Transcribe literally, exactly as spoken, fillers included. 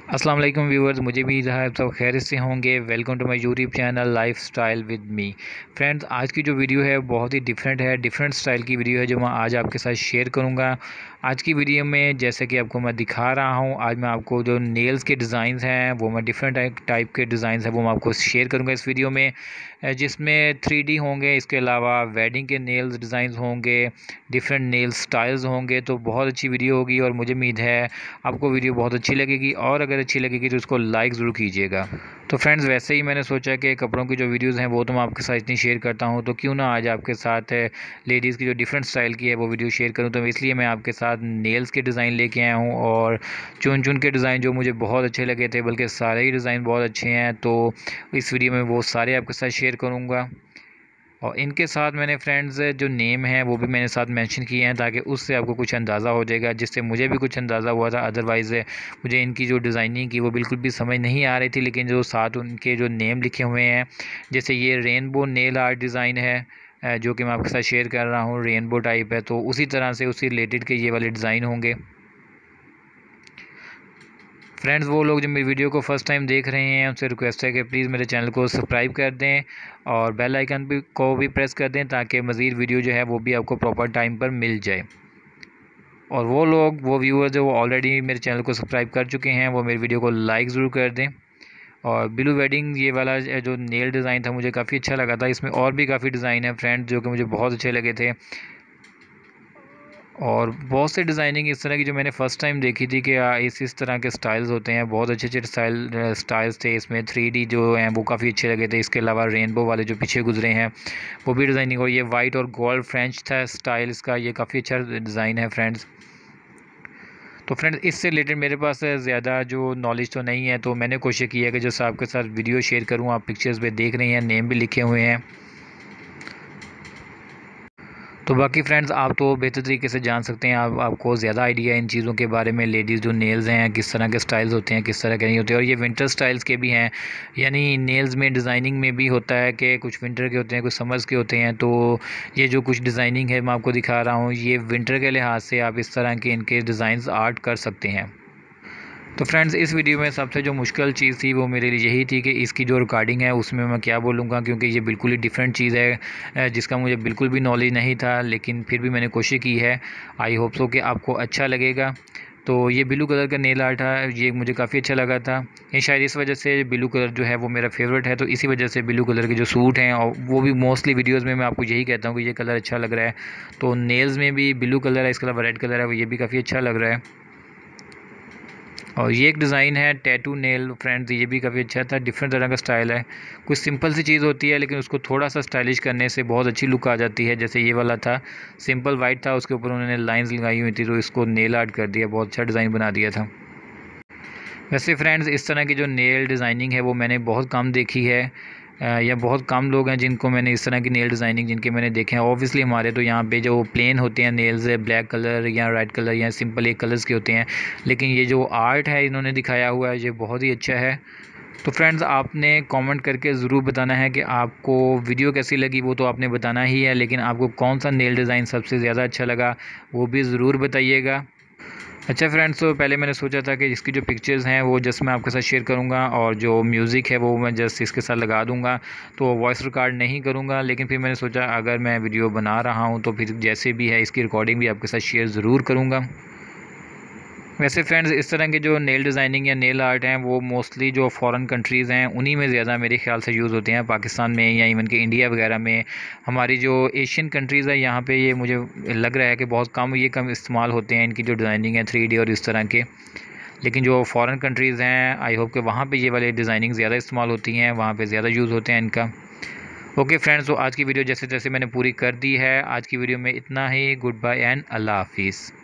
अस्सलाम वालेकुम व्यूअर्स, मुझे भी आप सब खैर से होंगे। Welcome to my YouTube channel life style with me. Friends, आज की जो वीडियो है बहुत ही डिफरेंट है, डिफरेंट स्टाइल की वीडियो है जो मैं आज आपके साथ शेयर करूंगा। आज की वीडियो में जैसे कि आपको मैं दिखा रहा हूं, आज मैं आपको जो नेल्स के डिज़ाइंस हैं वो मैं डिफरेंट टाइप के डिज़ाइंस हैं वो मैं आपको शेयर करूँगा इस वीडियो में, जिसमें थ्री डी होंगे, इसके अलावा वेडिंग के नेल्स डिज़ाइंस होंगे, डिफरेंट नेल स्टाइल्स होंगे। तो बहुत अच्छी वीडियो होगी और मुझे उम्मीद है आपको वीडियो बहुत अच्छी लगेगी, और अगर अच्छी लगेगी तो उसको लाइक ज़रूर कीजिएगा। तो फ्रेंड्स, वैसे ही मैंने सोचा कि कपड़ों की जो वीडियोज़ हैं वो तो मैं आपके साथ इतनी शेयर करता हूँ, तो क्यों ना आज आपके साथ लेडीज़ की जो डिफरेंट स्टाइल की है वो वीडियो शेयर करूँ। तो इसलिए मैं आपके साथ नेल्स के डिज़ाइन लेके आया हूँ, और चुन चुन के डिज़ाइन जो मुझे बहुत अच्छे लगे थे, बल्कि सारे ही डिज़ाइन बहुत अच्छे हैं। तो इस वीडियो में वो सारे आपके साथ शेयर करूँगा, और इनके साथ मैंने फ्रेंड्स जो नेम है वो भी मैंने साथ मेंशन किए हैं, ताकि उससे आपको कुछ अंदाज़ा हो जाएगा, जिससे मुझे भी कुछ अंदाज़ा हुआ था। अदरवाइज़ मुझे इनकी जो डिज़ाइनिंग की वो बिल्कुल भी समझ नहीं आ रही थी, लेकिन जो साथ उनके जो नेम लिखे हुए हैं, जैसे ये रेनबो नेल आर्ट डिज़ाइन है जो कि मैं आपके साथ शेयर कर रहा हूँ, रेनबो टाइप है, तो उसी तरह से उसी रिलेटेड के ये वाले डिज़ाइन होंगे। फ्रेंड्स, वो लोग जो मेरी वीडियो को फर्स्ट टाइम देख रहे हैं उनसे रिक्वेस्ट है कि प्लीज़ मेरे चैनल को सब्सक्राइब कर दें और बेल आइकन भी को भी प्रेस कर दें, ताकि मज़ीद वीडियो जो है वो भी आपको प्रॉपर टाइम पर मिल जाए। और वो लोग वो व्यूअर जो ऑलरेडी मेरे चैनल को सब्सक्राइब कर चुके हैं वो मेरी वीडियो को लाइक ज़रूर कर दें। और ब्लू वेडिंग ये वाला जो नेल डिज़ाइन था मुझे काफ़ी अच्छा लगा था। इसमें और भी काफ़ी डिज़ाइन है फ्रेंड्स जो कि मुझे बहुत अच्छे लगे थे, और बहुत से डिज़ाइनिंग इस तरह की जो मैंने फ़र्स्ट टाइम देखी थी कि इस इस तरह के स्टाइल्स होते हैं। बहुत अच्छे अच्छे स्टाइल स्टाइल्स थे इसमें, थ्री डी जो हैं वो काफ़ी अच्छे लगे थे। इसके अलावा रेनबो वाले जो पीछे गुजरे हैं वो भी डिज़ाइनिंग, और ये वाइट और गोल्ड फ्रेंच था स्टाइल इसका, ये काफ़ी अच्छा डिज़ाइन है फ्रेंड्स। तो फ्रेंड्स, इससे रिलेटेड मेरे पास ज़्यादा जो नॉलेज तो नहीं है, तो मैंने कोशिश की है कि जो आपके साथ वीडियो शेयर करूँ। आप पिक्चर्स पे देख रहे हैं, नेम भी लिखे हुए हैं। तो बाकी फ्रेंड्स, आप तो बेहतर तरीके से जान सकते हैं, आप आपको ज़्यादा आइडिया है इन चीज़ों के बारे में। लेडीज़ जो नेल्स हैं किस तरह के स्टाइल्स होते हैं, किस तरह के नहीं होते, और ये विंटर स्टाइल्स के भी हैं, यानी नेल्स में डिज़ाइनिंग में भी होता है कि कुछ विंटर के होते हैं, कुछ समर्स के होते हैं। तो ये जो कुछ डिज़ाइनिंग है मैं आपको दिखा रहा हूँ, ये विंटर के लिहाज से आप इस तरह के इनके डिज़ाइंस आर्ट कर सकते हैं। तो फ्रेंड्स, इस वीडियो में सबसे जो मुश्किल चीज़ थी वो मेरे लिए यही थी कि इसकी जो रिकॉर्डिंग है उसमें मैं क्या बोलूँगा, क्योंकि ये बिल्कुल ही डिफरेंट चीज़ है जिसका मुझे बिल्कुल भी नॉलेज नहीं था, लेकिन फिर भी मैंने कोशिश की है। आई होप सो कि आपको अच्छा लगेगा। तो ये ब्लू कलर का नेल आर्ट है, ये मुझे काफ़ी अच्छा लगा था। ये शायद इस वजह से ब्लू कलर जो है वो मेरा फेवरेट है, तो इसी वजह से ब्लू कलर के जो सूट हैं, और वो भी मोस्टली वीडियोस में मैं आपको यही कहता हूँ कि ये कलर अच्छा लग रहा है। तो नेल्स में भी ब्लू कलर है, इसके अलावा रेड कलर है, ये भी काफ़ी अच्छा लग रहा है। और ये एक डिज़ाइन है टैटू नेल फ्रेंड्स, ये भी काफ़ी अच्छा था, डिफरेंट तरह का स्टाइल है। कुछ सिंपल सी चीज़ होती है लेकिन उसको थोड़ा सा स्टाइलिश करने से बहुत अच्छी लुक आ जाती है। जैसे ये वाला था, सिंपल वाइट था, उसके ऊपर उन्होंने लाइंस लगाई हुई थी, तो इसको नेल आर्ट कर दिया, बहुत अच्छा डिज़ाइन बना दिया था। वैसे फ्रेंड्स, इस तरह की जो नेल डिज़ाइनिंग है वो मैंने बहुत कम देखी है, या बहुत कम लोग हैं जिनको मैंने इस तरह की नेल डिज़ाइनिंग जिनके मैंने देखे हैं। ऑब्वियसली हमारे तो यहाँ पे जो प्लेन होते हैं नेल्स, ब्लैक कलर या रेड कलर या सिंपल एक कलर्स के होते हैं, लेकिन ये जो आर्ट है इन्होंने दिखाया हुआ है ये बहुत ही अच्छा है। तो फ्रेंड्स, आपने कमेंट करके ज़रूर बताना है कि आपको वीडियो कैसी लगी, वो तो आपने बताना ही है, लेकिन आपको कौन सा नेल डिज़ाइन सबसे ज़्यादा अच्छा लगा वो भी ज़रूर बताइएगा। अच्छा फ्रेंड्स, तो पहले मैंने सोचा था कि इसकी जो पिक्चर्स हैं वो जस्ट मैं आपके साथ शेयर करूंगा, और जो म्यूज़िक है वो मैं जस्ट इसके साथ लगा दूंगा, तो वॉइस रिकॉर्ड नहीं करूंगा। लेकिन फिर मैंने सोचा अगर मैं वीडियो बना रहा हूं तो फिर जैसे भी है इसकी रिकॉर्डिंग भी आपके साथ शेयर ज़रूर करूंगा। वैसे फ्रेंड्स, इस तरह के जो नेल डिज़ाइनिंग या नेल आर्ट हैं वो मोस्टली जो फॉरेन कंट्रीज़ हैं उन्हीं में ज़्यादा मेरे ख्याल से यूज़ होते हैं, पाकिस्तान में या इवन के इंडिया वगैरह में। हमारी जो एशियन कंट्रीज़ है यहाँ पे ये मुझे लग रहा है कि बहुत कम ये कम इस्तेमाल होते हैं इनकी जो डिज़ाइनिंग है थ्री डी और इस तरह के। लेकिन जो फॉरेन कंट्रीज़ हैं, आई होप कि वहाँ पर ये वाले डिज़ाइनिंग ज़्यादा इस्तेमाल होती हैं, वहाँ पर ज़्यादा यूज़ होते हैं इनका। ओके फ्रेंड्स, तो आज की वीडियो जैसे जैसे मैंने पूरी कर दी है। आज की वीडियो में इतना ही। गुड बाय एंड अल्लाह हाफिज़।